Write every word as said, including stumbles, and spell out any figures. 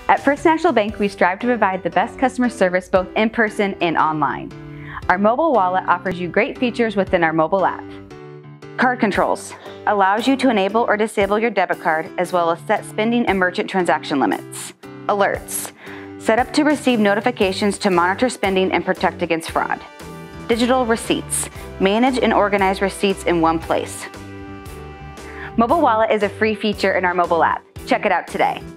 At First National Bank, we strive to provide the best customer service both in person and online. Our mobile wallet offers you great features within our mobile app. Card controls allows you to enable or disable your debit card as well as set spending and merchant transaction limits. Alerts set up to receive notifications to monitor spending and protect against fraud. Digital receipts manage and organize receipts in one place. Mobile Wallet is a free feature in our mobile app. Check it out today.